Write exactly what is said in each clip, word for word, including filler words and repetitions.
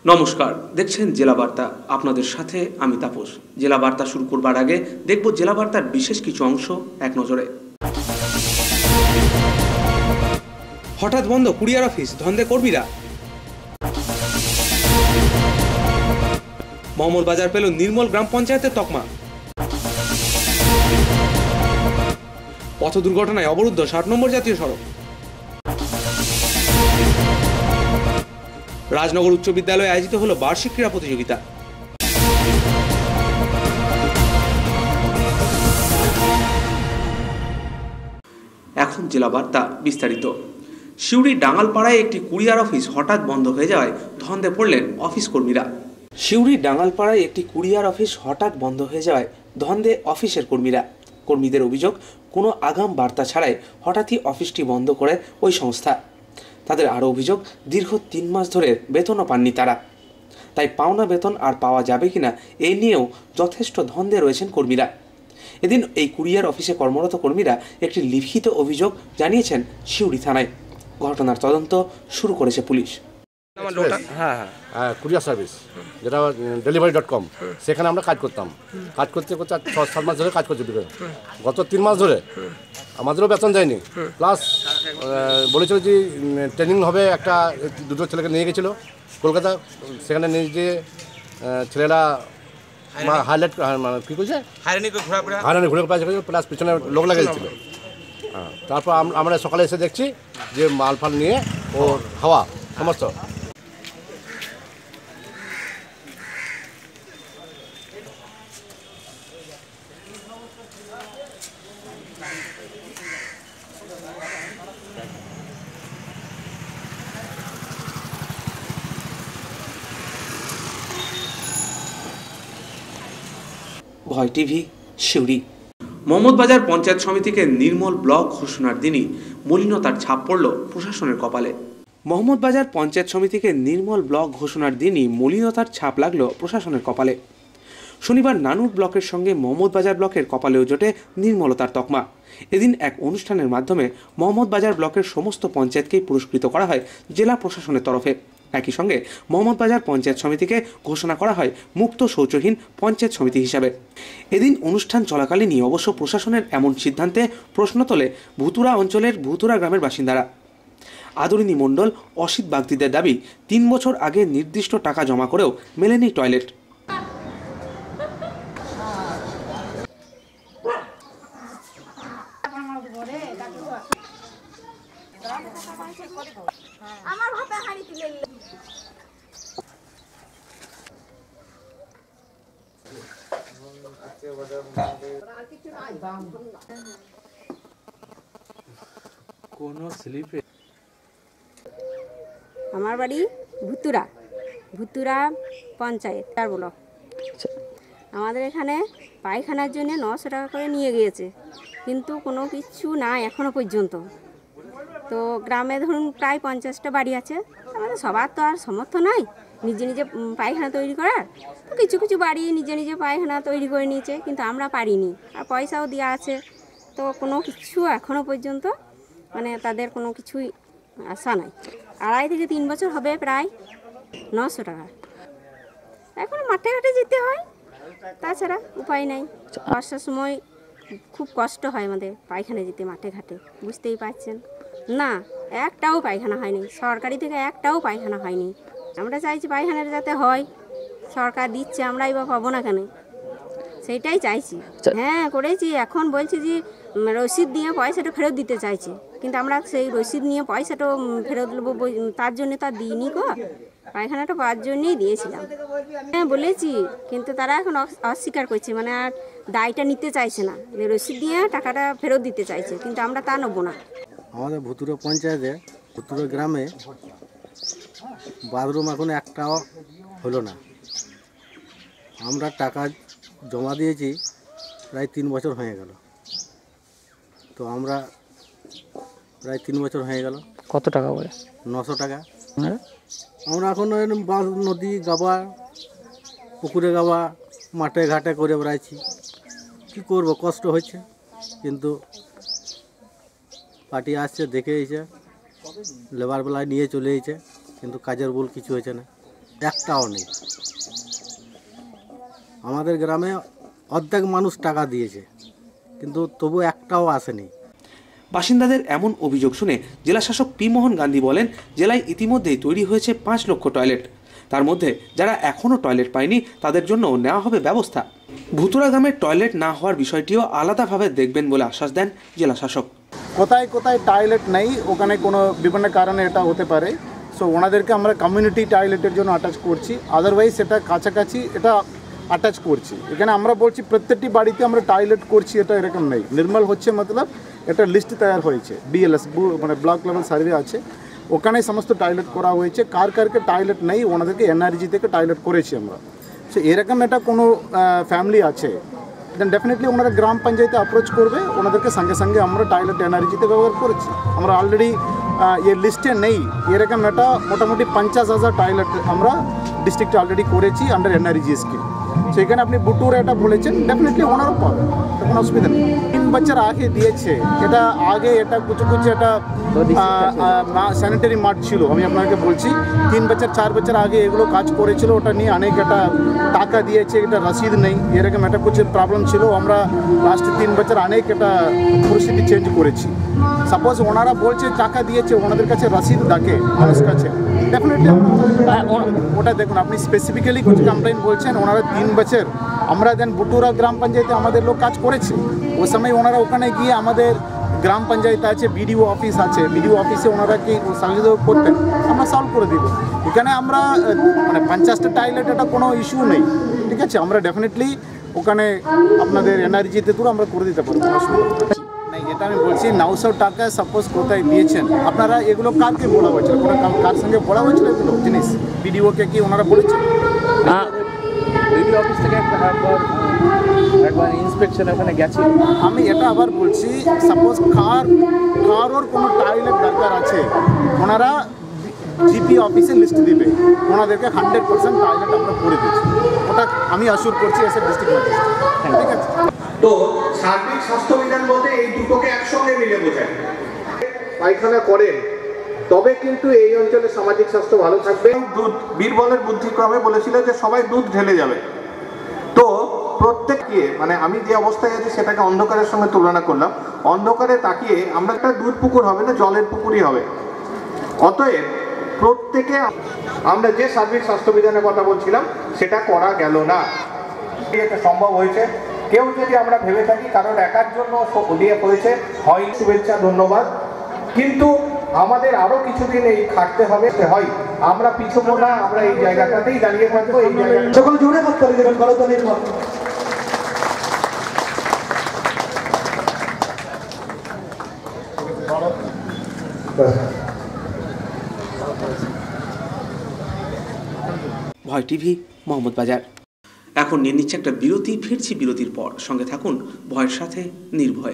নমস্কার, দেখছেন জেলা বার্তা। আপনাদের সাথে আমি তাপস। জেলা বার্তা শুরু করবার আগে দেখব জেলা বার্তার বিশেষ কিছু অংশ এক নজরে। হঠাৎ বন্ধ কুরিয়ার অফিস, ধন্দে কর্মীরা। মোহাম্মদ বাজার পেল নির্মল গ্রাম পঞ্চায়েতের তকমা। পথ দুর্ঘটনায় অবরুদ্ধ ষাট নম্বর জাতীয় সড়ক। রাজনগর উচ্চ বিদ্যালয়ে আয়োজিত হলো বার্ষিক ক্রীড়া প্রতিযোগিতা। এখন জেলা বার্তা বিস্তারিত। সিউড়ি ডাঙ্গালপাড়ায় একটি কুরিয়ার অফিস হঠাৎ বন্ধ হয়ে যাওয়ায় ধন্দে পড়লেন অফিস কর্মীরা। সিউড়ি ডাঙ্গালপাড়ায় একটি কুরিয়ার অফিস হঠাৎ বন্ধ হয়ে যাওয়ায় ধন্দে অফিসের কর্মীরা। কর্মীদের অভিযোগ, কোনো আগাম বার্তা ছাড়াই হঠাৎই অফিসটি বন্ধ করে ওই সংস্থা। তাদের আরও অভিযোগ, দীর্ঘ তিন মাস ধরে বেতনও পাননি তারা। তাই পাওনা বেতন আর পাওয়া যাবে কিনা এই নিয়েও যথেষ্ট ধন্দে রয়েছেন কর্মীরা। এদিন এই কুরিয়ার অফিসে কর্মরত কর্মীরা একটি লিখিত অভিযোগ জানিয়েছেন সিউড়ি থানায়। ঘটনার তদন্ত শুরু করেছে পুলিশ। হ্যাঁ হ্যাঁ কুরিয়ার সার্ভিস, যেটা ডেলিভারি ডট কম, সেখানে আমরা কাজ করতাম। কাজ করতে করতে ছ সাত মাস ধরে কাজ করছি। গত তিন মাস ধরে আমাদেরও বেতন দেয়নি, প্লাস বলেছিল যে ট্রেনিং হবে। একটা দুটো ছেলেকে নিয়ে গেছিলো কলকাতা, সেখানে নিয়ে গিয়ে ছেলেরা হাইলাইট মানে কী করছে হাইরানি ঘুরে পাচ্ছে, প্লাস পিছনে লোক লাগিয়েছিল। হ্যাঁ, তারপর আমরা সকালে এসে দেখছি যে মাল ফাল নিয়ে ও হাওয়া সমস্ত। ভয় টিভি, সিউড়ি। মোহাম্মদ বাজার পঞ্চায়েত সমিতিকে নির্মল ব্লক ঘোষণার দিনই মলিনতার ছাপ পড়ল প্রশাসনের কপালে। মোহাম্মদ বাজার পঞ্চায়েত সমিতিকে নির্মল ব্লক ঘোষণার দিনই মলিনতার ছাপ লাগলো প্রশাসনের কপালে। শনিবার নানুর ব্লকের সঙ্গে মোহাম্মদ বাজার ব্লকের কপালেও জোটে নির্মলতার তকমা। এদিন এক অনুষ্ঠানের মাধ্যমে মোহাম্মদ বাজার ব্লকের সমস্ত পঞ্চায়েতকেই পুরস্কৃত করা হয় জেলা প্রশাসনের তরফে। একই সঙ্গে মোহাম্মদ বাজার পঞ্চায়েত সমিতিকে ঘোষণা করা হয় মুক্ত শৌচহীন পঞ্চায়েত সমিতি হিসাবে। এদিন অনুষ্ঠান চলাকালীনই অবশ্য প্রশাসনের এমন সিদ্ধান্তে প্রশ্ন তোলে ভুতুরা অঞ্চলের ভুতুরা গ্রামের বাসিন্দারা। আদরিনী মণ্ডল, অসিত বাগদিদের দাবি, তিন বছর আগে নির্দিষ্ট টাকা জমা করেও মেলেনি টয়লেট। আমার বাড়ি ভুতুরা ভুতুরা পঞ্চায়েত চার ব্লক। আমাদের এখানে পায়খানার জন্য নশো টাকা করে নিয়ে গিয়েছে, কিন্তু কোনো কিছু না এখনো পর্যন্ত। তো গ্রামে ধরুন প্রায় পঞ্চাশটা বাড়ি আছে, আমাদের সবার তো আর সামর্থ্য নাই নিজে নিজে পায়খানা তৈরি করার। তো কিছু কিছু বাড়ি নিজে নিজে পায়খানা তৈরি করে নিয়েছে, কিন্তু আমরা পারিনি, আর পয়সাও দেওয়া আছে। তো কোনো কিছু এখনও পর্যন্ত মানে তাদের কোনো কিছুই আশা নাই। আড়াই থেকে তিন বছর হবে প্রায় নশো টাকা। এখন মাঠে ঘাটে যেতে হয়, তাছাড়া উপায় নাই। বর্ষার সময় খুব কষ্ট হয় আমাদের পায়খানা যেতে মাঠে ঘাটে, বুঝতেই পারছেন। না, একটাও পায়খানা হয়নি, সরকারি থেকে একটাও পায়খানা হয়নি। আমরা চাইছি পায়খানাটা যাতে হয়, সরকার দিচ্ছে, আমরাই বা পাবো না কেন, সেইটাই চাইছি। হ্যাঁ করেছি, এখন বলছি যে রসিদ দিয়ে পয়সাটা ফেরত দিতে চাইছে, কিন্তু আমরা সেই রসিদ নিয়ে পয়সাটা ফেরত দেবো, তার জন্য তা দিইনি গো। পায়খানাটা পাওয়ার জন্যই দিয়েছিলাম। হ্যাঁ বলেছি, কিন্তু তারা এখন অস্বীকার করছে, মানে আর দায়টা নিতে চাইছে না, যে রসিদ দিয়ে টাকাটা ফেরত দিতে চাইছে, কিন্তু আমরা তা নেবো না। আমাদের ভুতুরা পঞ্চায়েতে ভুতুরা গ্রামে বাথরুম এখন একটাও হলো না। আমরা টাকা জমা দিয়েছি প্রায় তিন বছর হয়ে গেল। তো আমরা প্রায় তিন বছর হয়ে গেল। কত টাকা বলে? নশো টাকা। আমরা এখন বাঁধ, নদী, গাবা, পুকুরে গাবা, মাঠে ঘাটে করে বেড়াইছি। কী করবো, কষ্ট হচ্ছে। কিন্তু পার্টি আসছে, দেখে এসে লেবার বেলায় নিয়ে চলে এসেছে, কিন্তু কাজের বল কিছু হয়েছে না। একটাও নেই। আমাদের গ্রামে অর্ধেক মানুষ টাকা দিয়েছে, কিন্তু তবু একটাও আসেনি। বাসিন্দাদের এমন অভিযোগ শুনে জেলাশাসক পি মোহন গান্ধী বলেন, জেলায় ইতিমধ্যেই তৈরি হয়েছে পাঁচ লক্ষ টয়লেট। তার মধ্যে যারা এখনও টয়লেট পায়নি তাদের জন্য নেওয়া হবে ব্যবস্থা। ভুতুরা গ্রামের টয়লেট না হওয়ার বিষয়টিও আলাদাভাবে দেখবেন বলে আশ্বাস দেন জেলাশাসক। কোথায় কোথায় টয়লেট নেই, ওখানে কোনো বিভিন্ন কারণে এটা হতে পারে। সো ওনাদেরকে আমরা কমিউনিটি টয়লেটের জন্য অ্যাটাচ করছি, আদারওয়াইজ এটা কাছাকাছি এটা অ্যাটাচ করছি। এখানে আমরা বলছি প্রত্যেকটি বাড়িতে আমরা টয়লেট করছি, এটা এরকম নেই। নির্মল হচ্ছে মতলব এটা লিস্ট তৈরি হয়েছে, বিএলএস মানে ব্লক লেভেল সার্ভে আছে, ওখানে সমস্ত টয়লেট করা হয়েছে। কার কারকে টয়লেট নেই ওনাদেরকে এনআরজি থেকে টয়লেট করেছি আমরা। সো এরকম এটা কোনো ফ্যামিলি আছে দেন ডেফিনেটলি ওনারা গ্রাম পঞ্চায়েতে অ্যাপ্রোচ করবে, ওনাদেরকে সঙ্গে সঙ্গে আমরা টয়লেট এনআরজিতে ব্যবহার করেছি। আমরা অলরেডি এর লিস্টে নেই এরকম এটা মোটামুটি পঞ্চাশ হাজার টয়লেট আমরা ডিস্ট্রিক্টে অলরেডি করেছি আন্ডার এনআরজি স্কিম। সেখানে আপনি বুটুর এটা বলেছেন, ডেফিনেটলি ওনারও পাবে, কোনো অসুবিধা নেই। তিন বছর আগে দিয়েছে, এটা আগে এটা কিছু কিছু এটা স্যানিটারি মার্ট ছিল, আমি আপনাকে বলছি তিন বছর চার বছর আগে এগুলো কাজ করেছিল, ওটা নিয়ে অনেক এটা টাকা দিয়েছে, এটা রসিদ নেই, এরকম একটা কিছু প্রবলেম ছিল। আমরা লাস্ট তিন বছর অনেক এটা পরিস্থিতি চেঞ্জ করেছি। সাপোজ ওনারা বলছে টাকা দিয়েছে, ওনাদের কাছে রসিদ ডাকে মানুষ কাছে, ডেফিনেটলি ওটা দেখুন। আপনি স্পেসিফিক্যালি কিছু কমপ্লেন বলছেন, ওনারা তিন বছর আমরা দেন বুটুরা গ্রাম পঞ্চায়েতে আমাদের লোক কাজ করেছে। ওই সময় ওনারা ওখানে গিয়ে আমাদের গ্রাম পঞ্চায়েত আছে, বিডিও অফিস আছে, বিডিও অফিসে ওনারা কি সহযোগিতা করতেন, আমরা সলভ করে দিব। এখানে আমরা মানে পঞ্চাশটা টয়লেট এটা কোনো ইস্যু নেই, ঠিক আছে। আমরা ডেফিনেটলি ওখানে আপনাদের এনআরজিতে তো আমরা করে দিতে পারবো, নাই যেটা আমি বলছি। নশো টাকা সাপোজ কোথায় দিয়েছেন আপনারা, এগুলো কারকে বলা হয়েছিল, কোনো কার সঙ্গে বলা হয়েছিল এগুলো জিনিস? বিডিওকে কি ওনারা বলেছেন? বিডিও অফিস থেকে একবার ইন্সপেকশন ওখানে গেছি। আমি এটা আবার বলছি, সাপোজ কার কারোর কোনো টয়লেট দরকার আছে, ওনারা জিপি অফিসে লিস্ট দিবে, ওনাদেরকে হান্ড্রেড পার্সেন্ট টয়লেট আমরা করে দিচ্ছি, ওটা আমি অ্যাসিওর করছি এসে ডিস্ট্রিক্ট ম্যাজিস্ট্রেট, ঠিক আছে। তো সার্বিক স্বাস্থ্যবিধান বলতে এই দুটোকে একসঙ্গে মিলে বোঝায়। পায়খানা করেন তবে কিন্তু এই অঞ্চলে সামাজিক স্বাস্থ্য ভালো থাকবে। দুধ বীরবলের বুদ্ধিক্রমে বলেছিল যে সবাই দুধ ঢেলে যাবে, তো প্রত্যেককে মানে আমি যে অবস্থায় আছি সেটাকে অন্ধকারের সঙ্গে তুলনা করলাম। অন্ধকারে তাকিয়ে আমরা একটা দুধ পুকুর হবে না, জলের পুকুরই হবে। অতএব প্রত্যেকে আমরা যে সার্বিক স্বাস্থ্যবিধানের কথা বলছিলাম সেটা করা গেল না, এটা সম্ভব হয়েছে। কেউ যদি আমরা ভেবে থাকি কারণ একার জন্য দিয়ে হয়েছে, হয় শুভেচ্ছা ধন্যবাদ, কিন্তু আমাদের আরো কিছুদিন এই খাটতে হবে। হয় আমরা পিছবো না, আমরা এই জায়গাটাতেই দাঁড়িয়ে থাকবো। এই জায়গাটা সকল জোরে হাত করে দেবেন, করতালির মত। ভয় টিভি, মোহাম্মদ বাজার। এখন নিয়ে নিচ্ছে একটা বিরতি, ফিরছি বিরতির পর। সঙ্গে থাকুন ভয়ের সাথে নির্ভয়ে।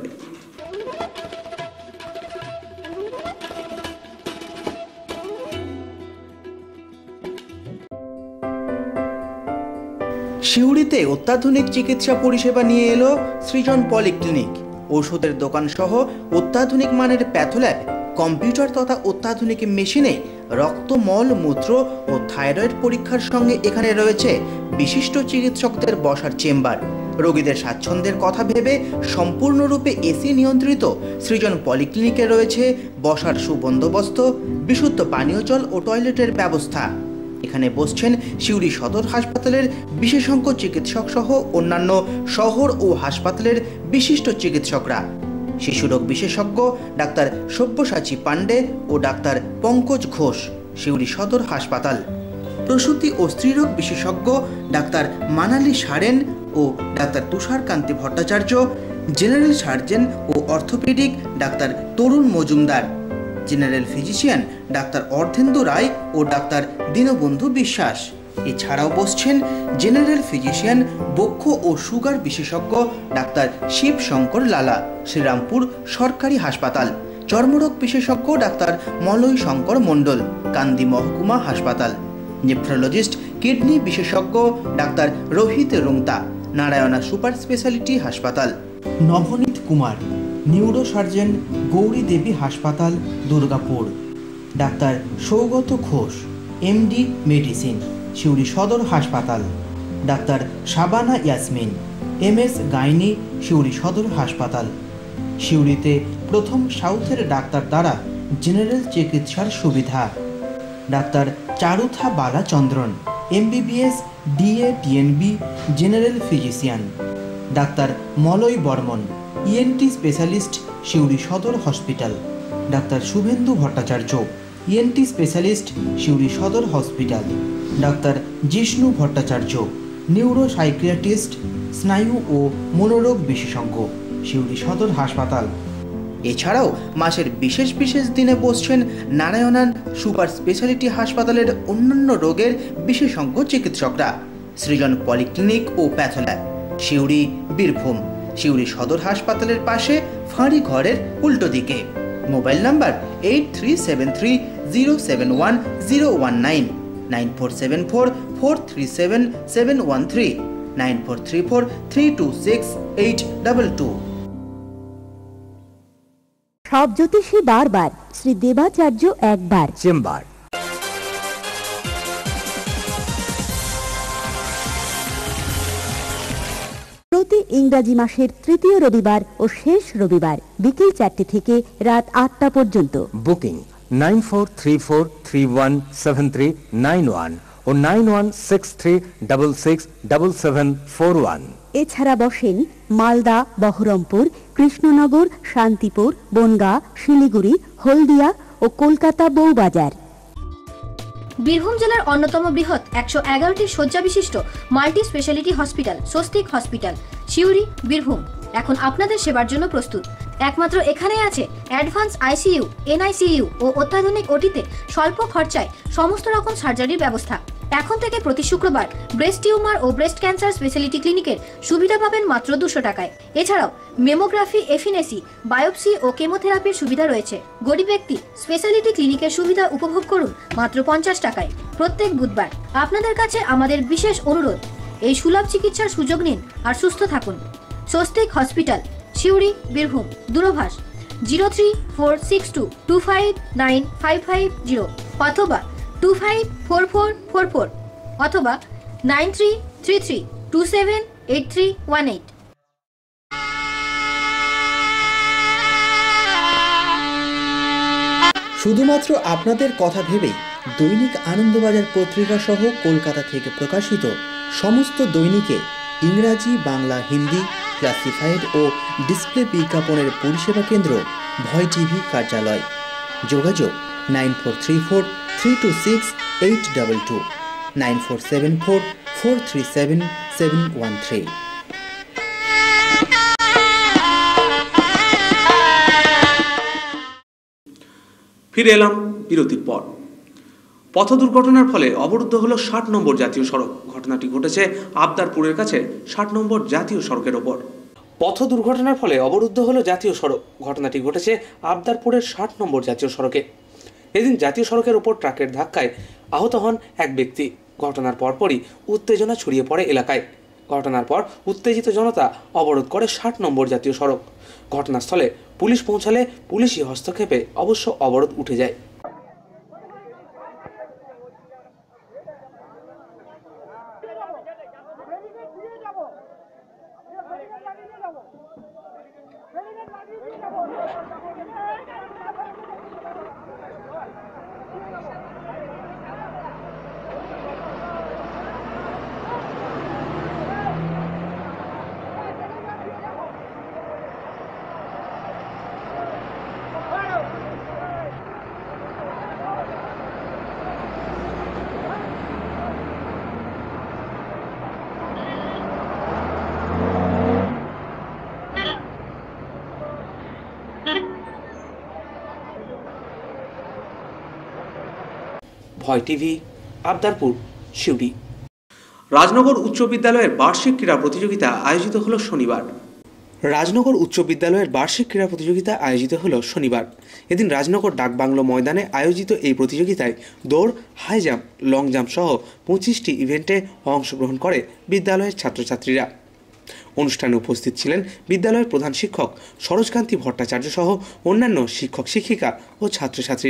সিউড়িতে অত্যাধুনিক চিকিৎসা পরিষেবা নিয়ে এলো সৃজন পলিক্লিনিক। ওষুধের দোকান সহ অত্যাধুনিক মানের প্যাথোল্যাব, কম্পিউটার তথা অত্যাধুনিক মেশিনে রক্ত, মল, মূত্র ও থাইরয়েড পরীক্ষার সঙ্গে এখানে রয়েছে বিশিষ্ট চিকিৎসকদের বসার চেম্বার। রোগীদের স্বাচ্ছন্দ্যের কথা ভেবে সম্পূর্ণরূপে এসি নিয়ন্ত্রিত সৃজন পলিক্লিনিকে রয়েছে বসার সুবন্দোবস্ত, বিশুদ্ধ পানীয় জল ও টয়লেটের ব্যবস্থা। এখানে বসছেন সিউড়ি সদর হাসপাতালের বিশেষজ্ঞ চিকিৎসক সহ অন্যান্য শহর ও হাসপাতালের বিশিষ্ট চিকিৎসকরা। শিশুরোগ বিশেষজ্ঞ ডাক্তার সব্যসাচী পাণ্ডে ও ডাক্তার পঙ্কজ ঘোষ, সিউড়ি সদর হাসপাতাল। প্রসূতি ও স্ত্রীরোগ বিশেষজ্ঞ ডাক্তার মানালি সারেন ও doctor Tusharkanti Bhattacharya, general surgeon ও orthopaedic doctor Tarun Majumdar, general physician doctor Ardhendu Roy ও ডাক্তার দীনবন্ধু বিশ্বাস। এছাড়াও বসছেন জেনারেল ফিজিশিয়ান, বক্ষ ও সুগার বিশেষজ্ঞ ডাক্তার শিব শঙ্কর লালা, শ্রীরামপুর সরকারি হাসপাতাল। চর্মরোগ বিশেষজ্ঞ ডাক্তার মলয় শঙ্কর মণ্ডল, কান্দি মহকুমা হাসপাতাল। নেফ্রোলজিস্ট, কিডনি বিশেষজ্ঞ doctor Rohit রুংতা, Narayana super speciality হাসপাতাল। নবনীত কুমার, নিউরো সার্জন, গৌরী দেবী হাসপাতাল, Durgapur. Doctor Saugata Ghosh, MD medicine, Suri Sadar হাসপাতাল, doctor Shabana Yasmin, MS gynae, Suri Sadar হাসপাতাল। সিউড়িতে প্রথম সাউথের ডাক্তার দ্বারা জেনারেল চিকিৎসার সুবিধা। Doctor Charutha Balachandran, MBBS, DA, DNB, general physician. Doctor Malay Barman, ENT specialist, Suri Sadar hospital. Doctor Suvendu Bhattacharya, ENT specialist, Suri Sadar hospital. Doctor Jishnu Bhattacharya, neuro psychiatrist, স্নায়ু ও মনোরোগ বিশেষজ্ঞ, সিউড়ি সদর হাসপাতাল। এছাড়াও মাসের বিশেষ বিশেষ দিনে বসছেন নারায়ণান সুপার স্পেশালিটি হাসপাতালের অন্যান্য রোগের বিশেষজ্ঞ চিকিৎসকরা। সৃজন পলিক্লিনিক ও প্যাথোল্যাব, সিউড়ি, বীরভূম। সিউড়ি সদর হাসপাতালের পাশে ফাঁড়ি ঘরের উল্টো দিকে। Mobile number eight three seven three zero seven one zero one nine, nine four seven four four three seven seven one three, nine four three four three two six eight double two. সব জ্যোতিষী বারবার, শ্রী দেবাচার্য একবার chamber. প্রতি ইংরাজি মাসের তৃতীয় রবিবার ও শেষ রবিবার বিকেল চারটে থেকে রাত আটটা পর্যন্ত। Booking nine four three four three one seven three nine one ও nine one six three double six double seven four one. এছাড়া বসেন মালদা, বহরমপুর, কৃষ্ণনগর, শান্তিপুর, বনগাঁ, শিলিগুড়ি, হলদিয়া ও কলকাতা বউবাজার। বীরভূম জেলার অন্যতম বৃহৎ একশো এগারোটি শয্যা বিশিষ্ট multi speciality hospital Swastik hospital, Suri, Birbhum এখন আপনাদের সেবার জন্য প্রস্তুত। একমাত্র এখানেই আছে অ্যাডভান্স আইসিইউ, এনআইসিইউ ও অত্যাধুনিক ওটিতে স্বল্প খরচায় সমস্ত রকম সার্জারির ব্যবস্থা। এখন থেকে প্রতি শুক্রবার ব্রেস্ট টিউমার ও ব্রেস্ট ক্যান্সার স্পেশালিটি ক্লিনিকের সুবিধা পাবেন মাত্র দুশো টাকায়। এছাড়াও মেমোগ্রাফি, এফিনেসি, বায়োপসি ও কেমোথেরাপির সুবিধা রয়েছে। গরিব ব্যক্তি স্পেশালিটি ক্লিনিকের সুবিধা উপভোগ করুন মাত্র পঞ্চাশ টাকায় প্রত্যেক বুধবার। আপনাদের কাছে আমাদের বিশেষ অনুরোধ, এই সুলভ চিকিৎসার সুযোগ নিন আর সুস্থ থাকুন। স্বস্তিক হসপিটাল, সিউড়ি, বীরভূম। দূরভাষ zero three four six two two five nine five five zero অথবা two five four four four four অথবা nine three three three two seven eight three one eight. শুধুমাত্র আপনাদের কথা ভেবেই দৈনিক আনন্দবাজার পত্রিকা সহ কলকাতা থেকে প্রকাশিত সমস্ত দৈনিকে ইংরাজি, বাংলা, হিন্দি, ক্লাসিফাইড ও ডিসপ্লে বিজ্ঞাপনের পরিষেবা কেন্দ্র ভয় টিভি কার্যালয়। যোগাযোগ nine four three four three two six eight double two, nine four seven four four three seven seven one three. ফিরে এলাম বিরতির পর। পথ দুর্ঘটনার ফলে অবরুদ্ধ হলো ষাট নম্বর জাতীয় সড়ক। ঘটনাটি ঘটেছে আবদারপুরের কাছে ষাট নম্বর জাতীয় সড়কের ওপর। পথ দুর্ঘটনার ফলে অবরুদ্ধ হলো জাতীয় সড়ক। ঘটনাটি ঘটেছে আবদারপুরের ষাট নম্বর জাতীয় সড়কে। এদিন জাতীয় সড়কের ওপর ট্রাকের ধাক্কায় আহত হন এক ব্যক্তি। ঘটনার পরপরই উত্তেজনা ছড়িয়ে পড়ে এলাকায়। ঘটনার পর উত্তেজিত জনতা অবরোধ করে ষাট নম্বর জাতীয় সড়ক। ঘটনাস্থলে পুলিশ পৌঁছালে পুলিশি হস্তক্ষেপে অবশ্য অবরোধ উঠে যায়। ভয় টিভি, আবদারপুর, সিউড়ি। রাজনগর উচ্চ বিদ্যালয়ের বার্ষিক ক্রীড়া প্রতিযোগিতা আয়োজিত হলো শনিবার। রাজনগর উচ্চ বিদ্যালয়ের বার্ষিক ক্রীড়া প্রতিযোগিতা আয়োজিত হলো শনিবার। এদিন রাজনগর ডাকবাংলো ময়দানে আয়োজিত এই প্রতিযোগিতায় দৌড়, হাই জাম্প, লং জাম্প সহ পঁচিশটি ইভেন্টে অংশগ্রহণ করে বিদ্যালয়ের ছাত্রছাত্রীরা। অনুষ্ঠানে উপস্থিত ছিলেন বিদ্যালয়ের প্রধান শিক্ষক সরোজকান্তি ভট্টাচার্য সহ অন্যান্য শিক্ষক শিক্ষিকা ও ছাত্রছাত্রীরা।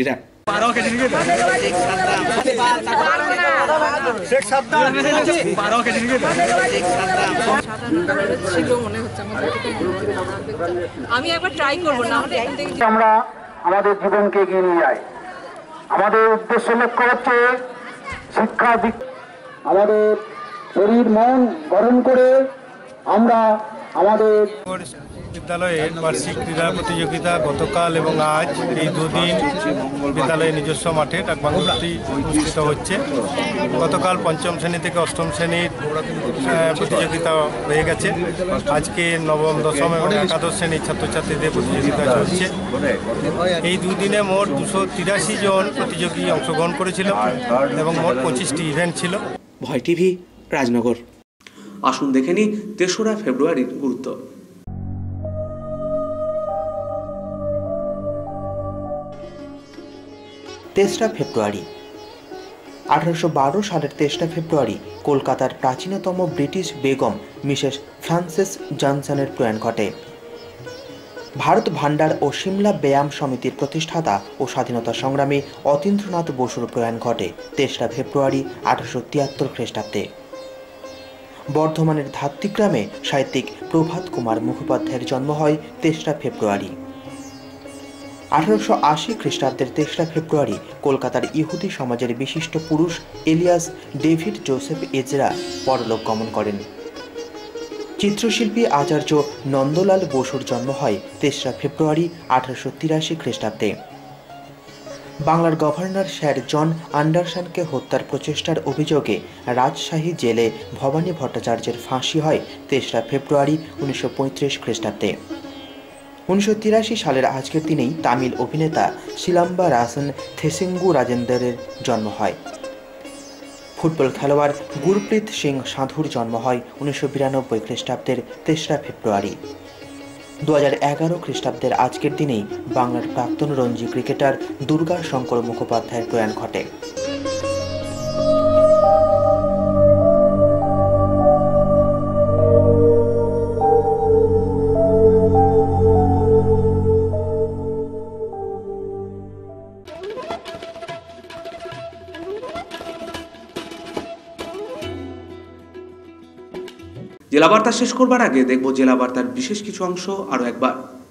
আমি একবার ট্রাই করবো না আমরা আমাদের জীবনকে এগিয়ে নিয়ে যাই। আমাদের উদ্দেশ্য লক্ষ্য হচ্ছে শিক্ষা, আমাদের শরীর মন গঠন করে আমরা আমাদের বিদ্যালয়ের বার্ষিক ক্রীড়া প্রতিযোগিতা গতকাল এবং আজ এই দুদিন বিদ্যালয়ের নিজস্ব মাঠে ডাকবাংলোতে অনুষ্ঠিত হচ্ছে। গতকাল পঞ্চম শ্রেণী থেকে অষ্টম শ্রেণীর প্রতিযোগিতা হয়ে গেছে। আজকে নবম, দশম এবং একাদশ শ্রেণীর ছাত্রছাত্রীদের প্রতিযোগিতা চলছে। এই দুদিনে মোট দুশো তিরাশি জন প্রতিযোগী অংশগ্রহণ করেছিল এবং মোট পঁচিশটি ইভেন্ট ছিল। ভয় টিভি, রাজনগর। আসুন দেখে নিই তেসরা ফেব্রুয়ারির গুরুত্ব। তেসরা ফেব্রুয়ারি আঠারোশো বারো সালের তেসরা ফেব্রুয়ারি কলকাতার প্রাচীনতম ব্রিটিশ বেগম মিসেস ফ্রান্সিস জনসনের প্রয়াণ ঘটে। ভারত ভান্ডার ও সিমলা ব্যায়াম সমিতির প্রতিষ্ঠাতা ও স্বাধীনতা সংগ্রামী অতীন্দ্রনাথ বসুর প্রয়াণ ঘটে তেসরা ফেব্রুয়ারি আঠারোশো তিয়াত্তর খ্রিস্টাব্দে। বর্ধমানের ধাত্রীগ্রামে সাহিত্যিক প্রভাত কুমার মুখোপাধ্যায়ের জন্ম হয় তেসরা ফেব্রুয়ারি। আঠারোশো আশি খ্রিস্টাব্দের তেসরা ফেব্রুয়ারি কলকাতার ইহুদি সমাজের বিশিষ্ট পুরুষ এলিয়াস ডেভিড জোসেফ এজরা পরলোক গমন করেন। চিত্রশিল্পী আচার্য নন্দলাল বসুর জন্ম হয় তেসরা ফেব্রুয়ারি আঠারোশো তিরাশি খ্রিস্টাব্দে। বাংলার গভর্নর স্যার জন অ্যান্ডারসনকে হত্যার প্রচেষ্টার অভিযোগে রাজশাহী জেলে ভবানী ভট্টাচার্যের ফাঁসি হয় তেসরা ফেব্রুয়ারি উনিশশো পঁয়ত্রিশ খ্রিস্টাব্দে। উনিশশো তিরাশি সালের আজকের দিনেই তামিল অভিনেতা সিলাম্বা রাসন থেসেঙ্গু রাজেন্দ্রের জন্ম হয়। ফুটবল খেলোয়াড় গুরপ্রীত সিং সাধুর জন্ম হয় উনিশশো বিরানব্বই খ্রিস্টাব্দের তেসরা ফেব্রুয়ারি। দু হাজার এগারো খ্রিস্টাব্দের আজকের দিনেই বাংলার প্রাক্তন রঞ্জি ক্রিকেটার দুর্গা শঙ্কর মুখোপাধ্যায়ের প্রয়াণ ঘটে। জেলা বার্তা শেষ করবার আগে দেখব জেলা বার্তার বিশেষ কিছু অংশ আরো একবার।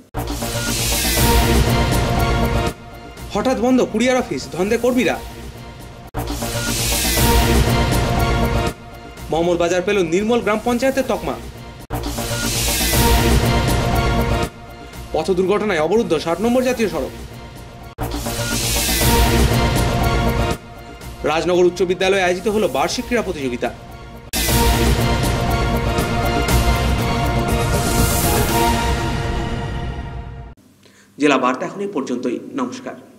হঠাৎ বন্ধ কুরিয়ার অফিস, ধন্দে কর্মীরা। মোহাম্মদ বাজার পেল নির্মল গ্রাম পঞ্চায়েতের তকমা। পথ দুর্ঘটনায় অবরুদ্ধ ষাট নম্বর জাতীয় সড়ক। রাজনগর উচ্চ বিদ্যালয়ে আয়োজিত হলো বার্ষিক ক্রীড়া প্রতিযোগিতা। জেলা বার্তা এখন এই পর্যন্তই। নমস্কার।